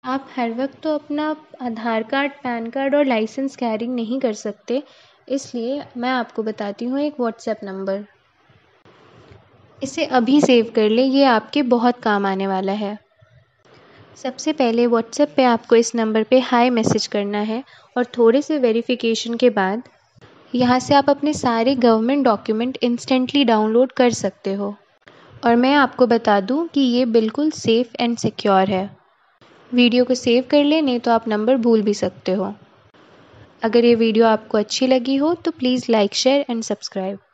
आप हर वक्त तो अपना आधार कार्ड, पैन कार्ड और लाइसेंस कैरी नहीं कर सकते, इसलिए मैं आपको बताती हूँ एक व्हाट्सएप नंबर। इसे अभी सेव कर ले, ये आपके बहुत काम आने वाला है। सबसे पहले व्हाट्सएप पे आपको इस नंबर पे हाय मैसेज करना है और थोड़े से वेरिफिकेशन के बाद यहाँ से आप अपने सारे गवर्नमेंट डॉक्यूमेंट इंस्टेंटली डाउनलोड कर सकते हो। और मैं आपको बता दूँ कि ये बिल्कुल सेफ़ एंड सिक्योर है। वीडियो को सेव कर लें, नहीं तो आप नंबर भूल भी सकते हो। अगर ये वीडियो आपको अच्छी लगी हो तो please like, share and subscribe.